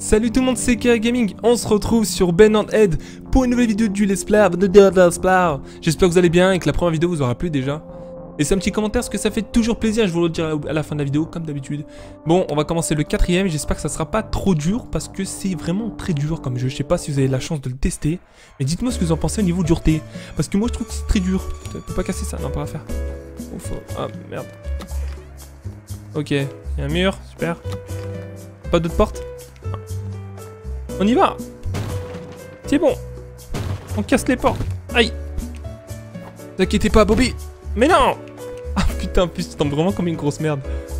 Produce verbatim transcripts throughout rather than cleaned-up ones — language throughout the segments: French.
Salut tout le monde, c'est Kira Gaming. On se retrouve sur Ben and Ed pour une nouvelle vidéo du Let's Play de Let's Play. J'espère que vous allez bien et que la première vidéo vous aura plu déjà. Laissez un petit commentaire parce que ça fait toujours plaisir, je vous le dirai à la fin de la vidéo comme d'habitude. Bon, on va commencer le quatrième, j'espère que ça sera pas trop dur parce que c'est vraiment très dur comme jeu. Je sais pas si vous avez la chance de le tester, mais dites-moi ce que vous en pensez au niveau de dureté. Parce que moi je trouve que c'est très dur. Tu peux pas casser ça, non, pas à faire. Oh, faut... Ah merde. Ok, il y a un mur, super. Pas d'autres portes? On y va. C'est bon. On casse les portes. Aïe. Ne t'inquiétez pas, Bobby. Mais non. Ah putain, en plus tu tombes vraiment comme une grosse merde.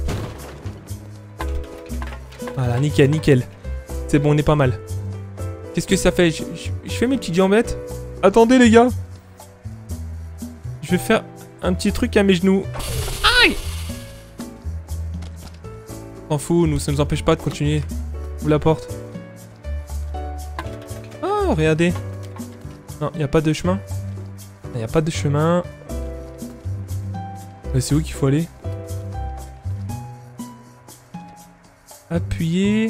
Voilà, nickel, nickel. C'est bon, on est pas mal. Qu'est-ce que ça fait? je, je, je fais mes petites jambettes. Attendez les gars. Je vais faire un petit truc à mes genoux. Aïe. S'en fout, nous, ça nous empêche pas de continuer. Ouvre la porte. Oh, regardez. Non, il n'y a pas de chemin. Il n'y a pas de chemin. C'est où qu'il faut aller? Appuyez.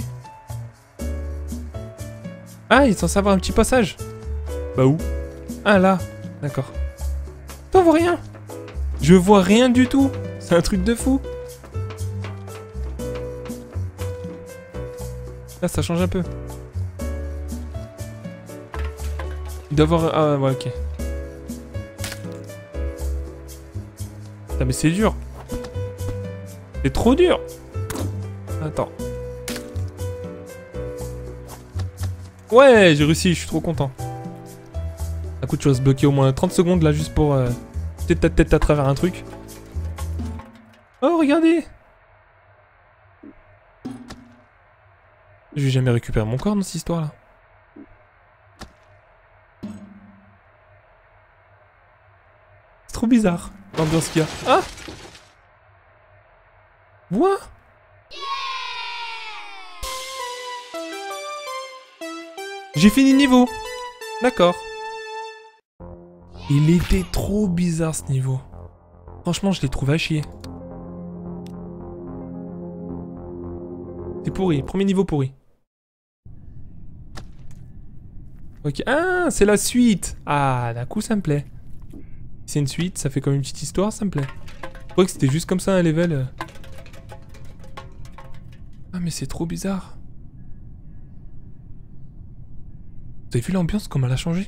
Ah, il est censé avoir un petit passage. Bah où? Ah, là. D'accord. T'en vois rien? Je vois rien du tout. C'est un truc de fou. Là, ça change un peu. Il doit avoir... Ah, ouais, ok. Putain, mais c'est dur. C'est trop dur. Attends. Ouais, j'ai réussi, je suis trop content. Écoute, tu vas se bloquer au moins trente secondes là, juste pour... Euh, peut-être ta tête à travers un truc. Oh, regardez. Je vais jamais récupérer mon corps dans cette histoire-là. C'est trop bizarre, l'ambiance qu'il y a. Ah! What? J'ai fini le niveau. D'accord. Il était trop bizarre ce niveau. Franchement, je l'ai trouvé à chier. C'est pourri, premier niveau pourri. Ok, ah, c'est la suite. Ah, d'un coup, ça me plaît. C'est une suite, ça fait comme une petite histoire, ça me plaît. Je croyais que c'était juste comme ça un level. Ah, mais c'est trop bizarre. Vous avez vu l'ambiance, comment elle a changé?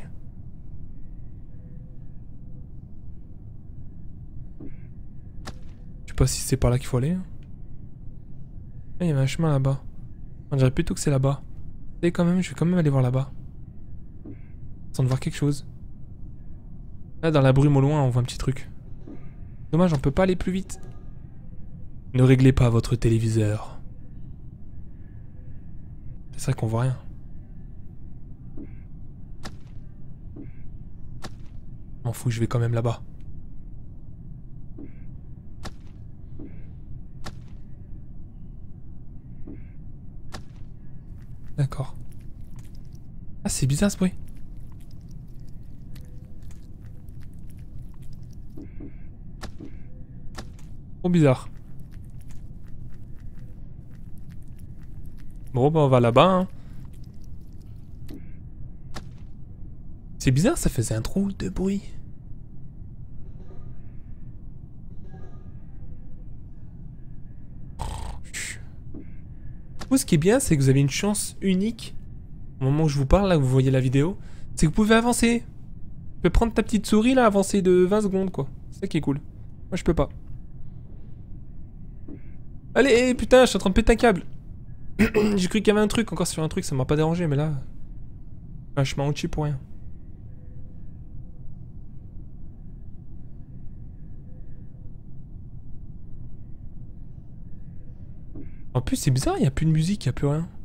Je sais pas si c'est par là qu'il faut aller. Ah, il y avait un chemin là-bas. On dirait plutôt que c'est là-bas. Et quand même, je vais quand même aller voir là-bas. Sans de voir quelque chose. Là, dans la brume au loin, on voit un petit truc. Dommage, on peut pas aller plus vite. Ne réglez pas votre téléviseur. C'est vrai qu'on voit rien. M'en fous, je vais quand même là-bas. D'accord. Ah, c'est bizarre ce bruit. Trop bizarre. Bon, bah on va là-bas. Hein. C'est bizarre, ça faisait un drôle de bruit. Vous, ce qui est bien, c'est que vous avez une chance unique. Au moment où je vous parle, là, vous voyez la vidéo, c'est que vous pouvez avancer. Tu peux prendre ta petite souris, là, avancer de vingt secondes, quoi. C'est ça qui est cool. Moi, je peux pas. Allez, putain, je suis en train de péter un câble. J'ai cru qu'il y avait un truc, encore sur un truc, ça m'a pas dérangé, mais là... Un chemin au-dessus pour rien. En plus, c'est bizarre, il n'y a plus de musique, il n'y a plus rien.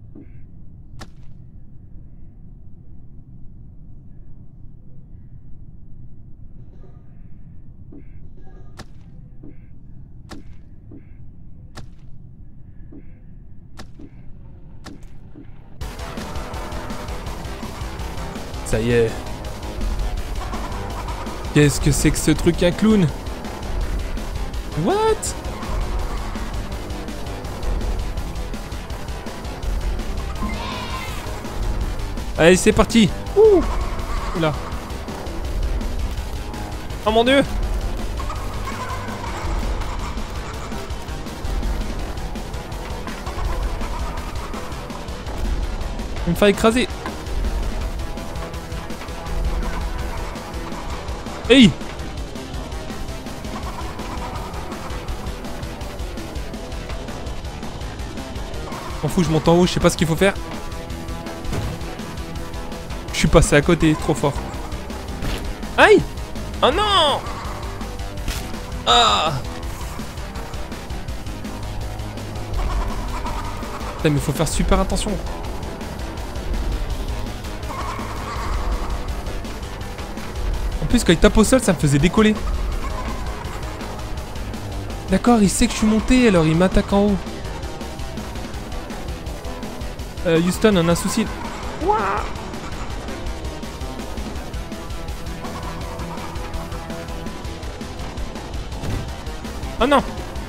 Ça y est. Qu'est-ce que c'est que ce truc, un clown? What? Allez, c'est parti. Ouh. Oula. Oh mon dieu. Il me fait écraser. Hey. M'en fous, je monte en haut, je sais pas ce qu'il faut faire. Je suis passé à côté, trop fort. Aïe. Oh non. Ah. Putain, mais faut faire super attention. En plus, quand il tape au sol, ça me faisait décoller. D'accord, il sait que je suis monté, alors il m'attaque en haut. Euh, Houston, on a un souci. Ouah. Oh non.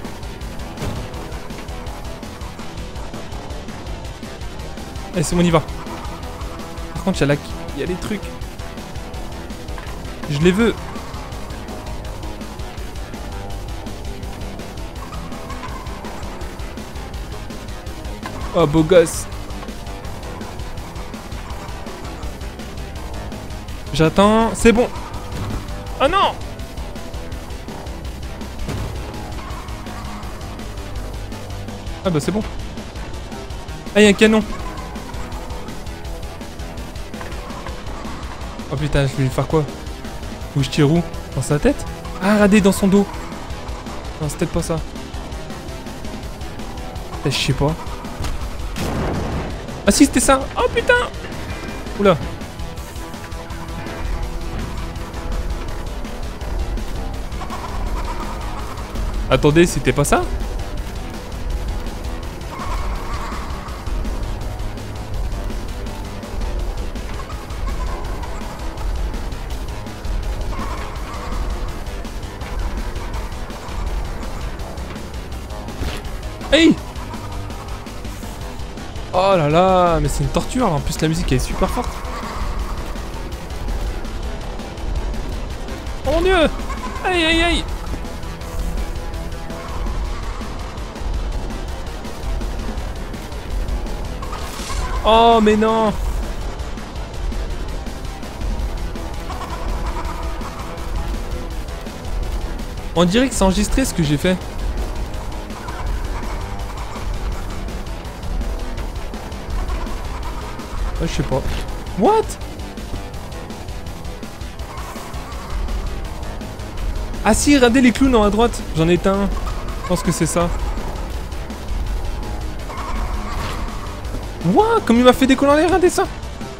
Allez, c'est bon, on y va. Par contre, il y a la... il y a les trucs. Je les veux. Oh, beau gosse. J'attends. C'est bon. Oh non. Ah bah c'est bon. Ah, il y a un canon. Oh putain, je vais lui faire quoi? Faut que je tire où? Dans sa tête? Ah, radé dans son dos. Non, c'est peut-être pas ça. Je sais pas. Ah si, c'était ça. Oh putain. Oula. Attendez, c'était pas ça? Hey! Oh là là, mais c'est une torture. En plus, la musique elle est super forte. Oh mon dieu! Aïe aïe aïe! Oh mais non! On dirait que c'est enregistré ce que j'ai fait. Ah, je sais pas. What? Ah si, regardez les clowns en à droite. J'en ai éteint un. Je pense que c'est ça. What? Comme il m'a fait décoller en l'air, regardez ça.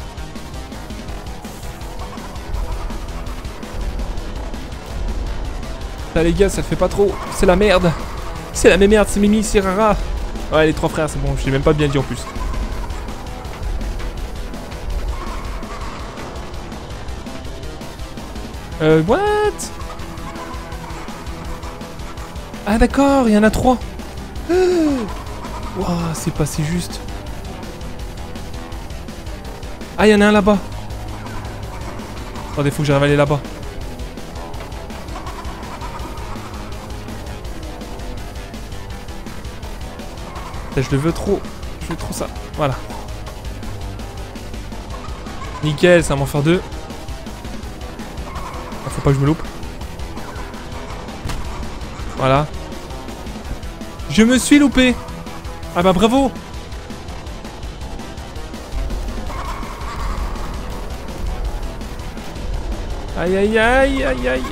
Là les gars, ça le fait pas trop. C'est la merde. C'est la même merde, c'est Mimi, c'est Rara. Ouais, les trois frères, c'est bon. Je l'ai même pas bien dit en plus. Euh, what? Ah d'accord, il y en a trois. Waouh, c'est passé juste. Ah, il y en a un là-bas. Attendez, faut que j'arrive à aller là-bas. Je le veux trop. Je veux trop ça. Voilà. Nickel, ça va m'en faire deux. Faut pas que je me loupe. Voilà. Je me suis loupé. Ah bah bravo. Aïe aïe aïe aïe aïe.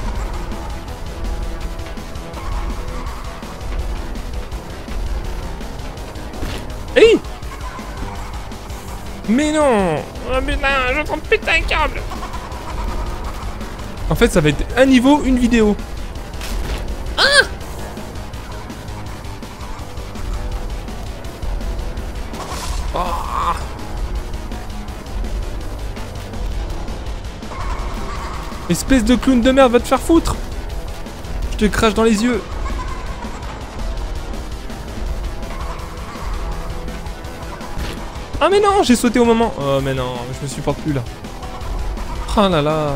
Hey. Mais non. Oh putain, j'entends péter un câble. En fait, ça va être un niveau, une vidéo. Ah! Oh. Espèce de clown de merde, va te faire foutre. Je te crache dans les yeux. Ah mais non, j'ai sauté au moment. Oh mais non, je me supporte plus là. Oh là là.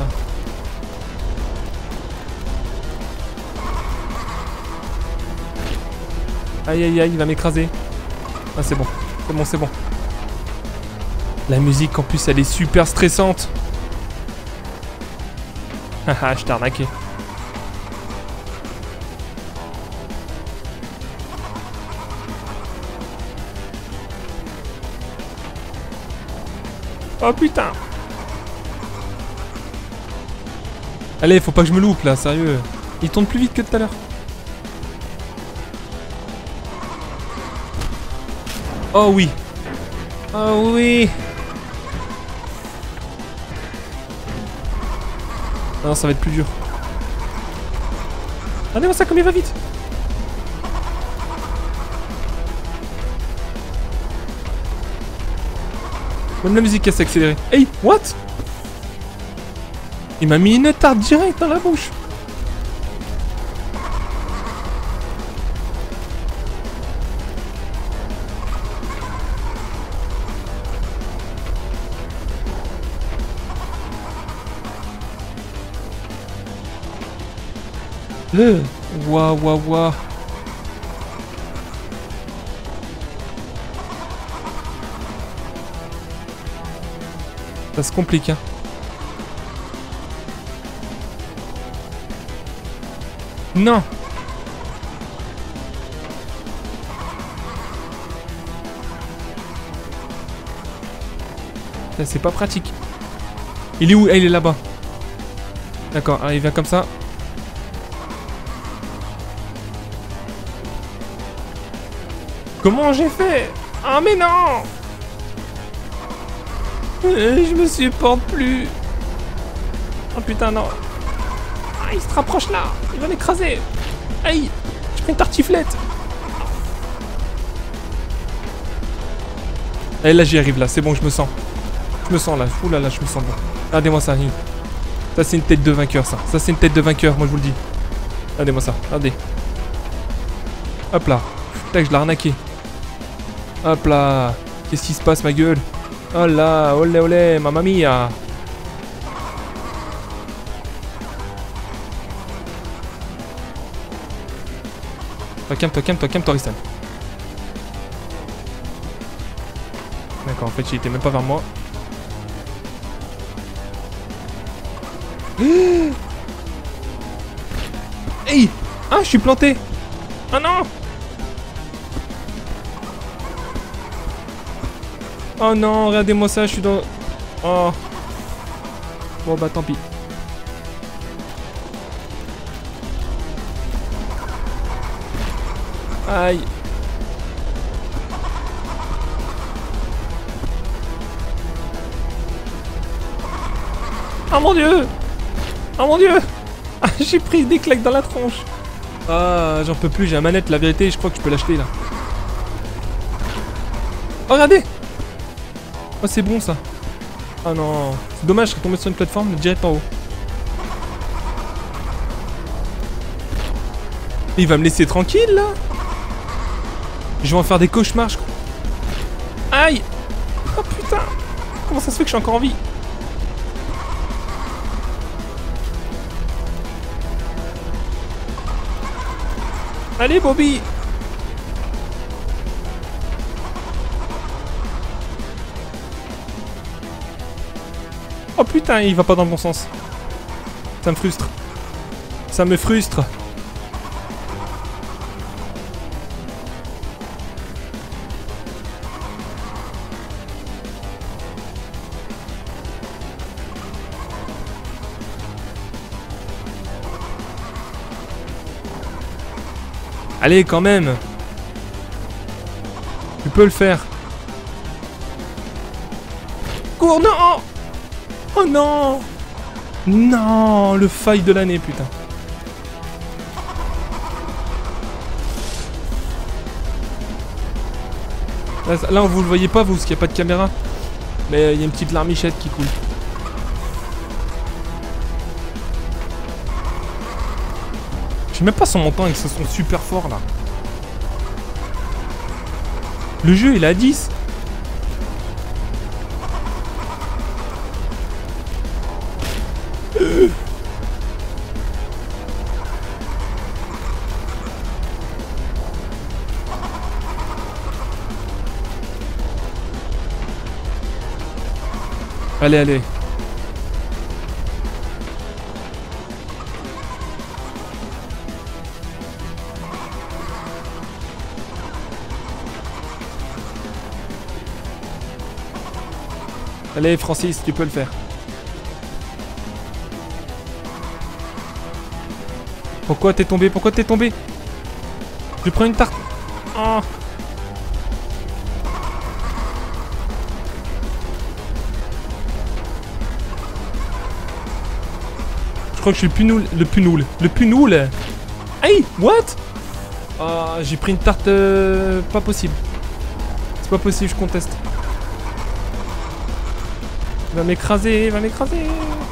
Aïe aïe aïe, il va m'écraser. Ah c'est bon, c'est bon, c'est bon. La musique en plus elle est super stressante. Haha, je t'ai arnaqué. Oh putain. Allez, faut pas que je me loupe là, sérieux. Il tourne plus vite que tout à l'heure. Oh oui. Oh oui. Non, ça va être plus dur. Regardez-moi ça comme il va vite. Même la musique elle s'est accélérée. Hey, what? Il m'a mis une tarte direct dans la bouche. Euh, Waouh, waouh, waouh. Ça se complique, hein. Non. C'est pas pratique. Il est où? Ah, il est là-bas. D'accord, il vient comme ça. Comment j'ai fait? Ah mais non! euh, Je me supporte plus. Oh putain non. Ah il se rapproche là. Il va m'écraser. Aïe. Je prends une tartiflette. Allez là j'y arrive là. C'est bon je me sens. Je me sens là. Ouh là là je me sens bon. Regardez-moi ça. Ça c'est une tête de vainqueur ça. Ça c'est une tête de vainqueur moi je vous le dis. Regardez-moi ça. Regardez. Hop là. Tac je l'ai arnaqué. Hop là. Qu'est-ce qui se passe ma gueule? Oh là. Olé olé. Mamma mia. Toi calme-toi, calme-toi, calme-toi Ristan. D'accord, en fait il était même pas vers moi. Hey. Ah je suis planté. Ah non. Oh non, regardez-moi ça, je suis dans... Oh. Bon bah tant pis. Aïe. Oh mon dieu. Oh mon dieu. Ah, j'ai pris des claques dans la tronche. Ah, j'en peux plus, j'ai la manette, la vérité, je crois que je peux l'acheter là. Oh, regardez. Oh, c'est bon ça. Ah non. C'est dommage, je serais tombé sur une plateforme direct en haut. Il va me laisser tranquille là. Je vais en faire des cauchemars, je crois. Aïe. Oh putain. Comment ça se fait que je suis encore en vie? Allez Bobby. Oh putain, il va pas dans le bon sens. Ça me frustre. Ça me frustre. Allez, quand même. Tu peux le faire. Cours, non. Oh non. Non, le fail de l'année, putain. Là, là, vous le voyez pas, vous, parce qu'il n'y a pas de caméra. Mais il y a une petite larmichette qui coule. Je sais même pas son montant avec ce son super fort là. Le jeu il est à dix. Allez, allez. Allez, Francis, tu peux le faire. Pourquoi t'es tombé? Pourquoi t'es tombé? Je prends une tarte. Oh. Je crois que je suis le plus nul. Le plus nul. Le plus nul. Hey, what? Oh, j'ai pris une tarte euh, pas possible. C'est pas possible, je conteste. Il va m'écraser, il va m'écraser.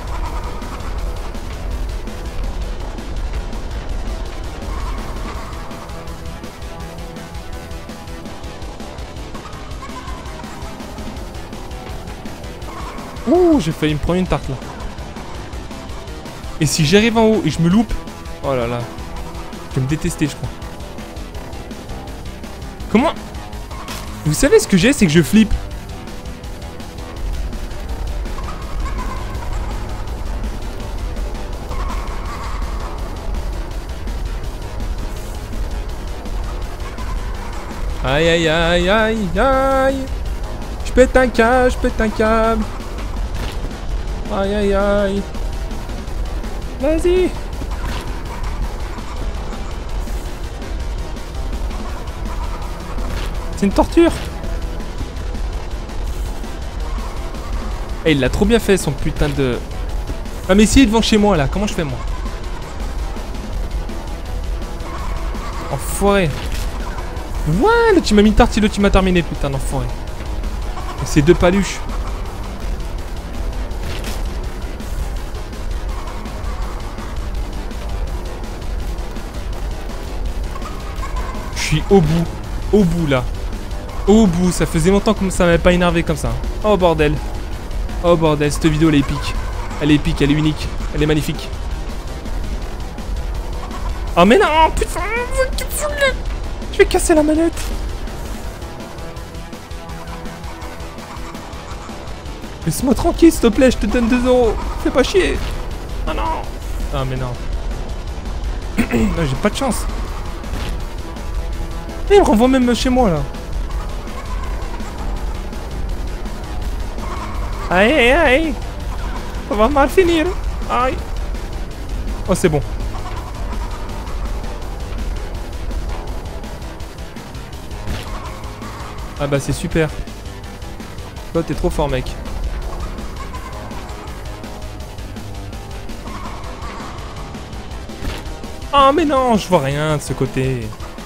Ouh, j'ai failli me prendre une tarte là. Et si j'arrive en haut et je me loupe, oh là là, je vais me détester, je crois. Comment? Vous savez ce que j'ai, c'est que je flippe. Aïe aïe aïe aïe aïe. Je pète un câble, je pète un câble. Aïe aïe aïe. Vas-y. C'est une torture. Eh, il l'a trop bien fait son putain de... Ah mais si il est devant chez moi là, comment je fais moi? Enfoiré. Ouais, là tu m'as mis une tarte, là tu m'as terminé, putain d'enfoiré. Et ces deux paluches. Je suis au bout, au bout là. Au bout, ça faisait longtemps que ça m'avait pas énervé comme ça. Oh bordel. Oh bordel, cette vidéo elle est épique. Elle est épique, elle est unique, elle est magnifique. Oh mais non, putain, je vais casser la manette. Laisse-moi tranquille s'il te plaît, je te donne deux euros. Fais pas chier. Ah non. Ah mais non. Non, j'ai pas de chance. Et il me renvoie même chez moi là. Aïe aïe aïe. Ça va mal finir. Aïe. Oh c'est bon. Ah bah c'est super. Toi t'es trop fort mec. Oh mais non, je vois rien de ce côté.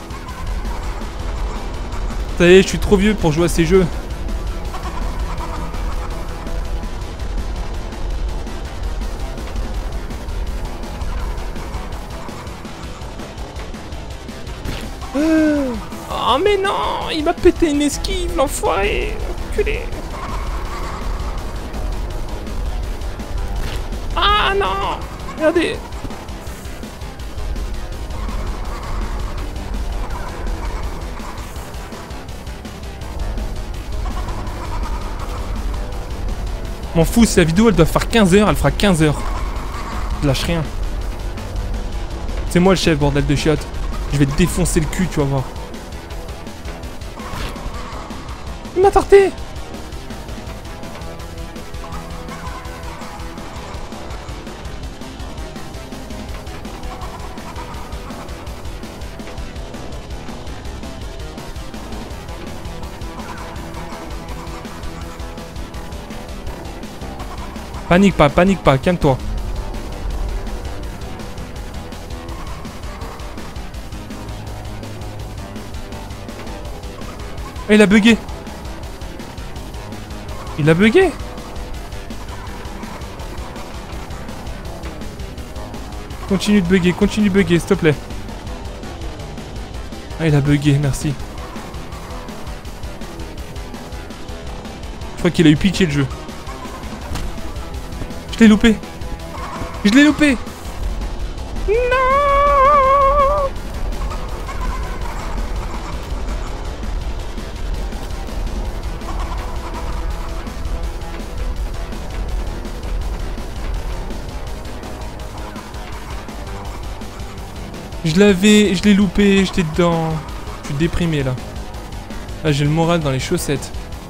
Ça y est, je suis trop vieux pour jouer à ces jeux. Oh mais non, il m'a pété une esquive, l'enfoiré. Enculé. Ah non. Regardez. M'en fous, si la vidéo elle doit faire quinze heures, elle fera quinze heures. Je lâche rien. C'est moi le chef, bordel de chiottes. Je vais te défoncer le cul, tu vas voir. Il m'a tarté. Panique pas, panique pas, calme-toi. Oh, il a bugué. Il a bugué. Continue de bugger, continue de bugger, s'il te plaît. Ah, il a bugué, merci. Je crois qu'il a eu pitié le jeu. Je l'ai loupé. Je l'ai loupé. Non. Je l'avais, je l'ai loupé, j'étais dedans. Je suis déprimé là. Là j'ai le moral dans les chaussettes.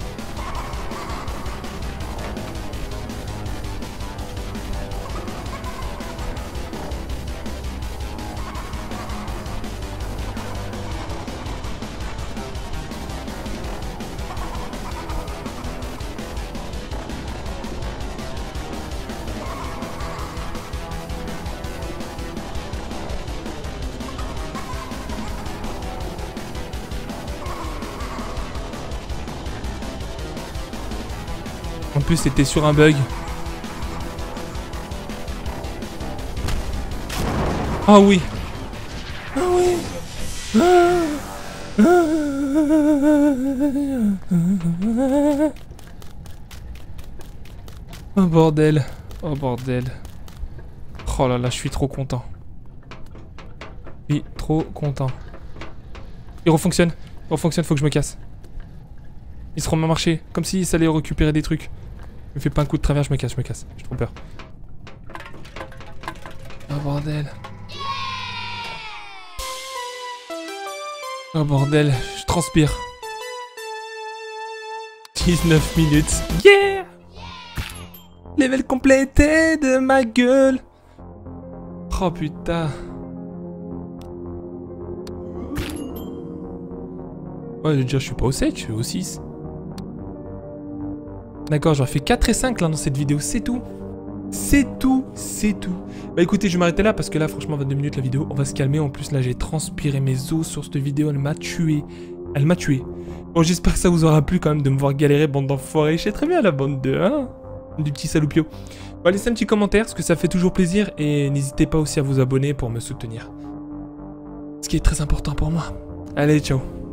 En plus, c'était sur un bug. Ah oui. Ah oui. Oh bordel. Oh bordel. Oh là là, je suis trop content. Je suis trop content. Il refonctionne. Il refonctionne, faut que je me casse. Il se remet à marcher. Comme si ça allait récupérer des trucs. Je me fais pas un coup de travers, je me casse, je me casse. J'ai trop peur. Oh bordel. Oh bordel, je transpire. dix-neuf minutes. Yeah! Level complété de ma gueule. Oh putain. Ouais, déjà, je suis pas au sept, je suis au six. D'accord, j'aurais fait quatre et cinq là dans cette vidéo, c'est tout. C'est tout, c'est tout. Bah écoutez, je vais m'arrêter là parce que là, franchement, vingt-deux minutes la vidéo, on va se calmer. En plus, là, j'ai transpiré mes os sur cette vidéo, elle m'a tué. Elle m'a tué. Bon, j'espère que ça vous aura plu quand même de me voir galérer, bande d'enfoirés. Je sais très bien la bande de, hein, du petit saloupio. Bon, laissez un petit commentaire, parce que ça fait toujours plaisir. Et n'hésitez pas aussi à vous abonner pour me soutenir. Ce qui est très important pour moi. Allez, ciao.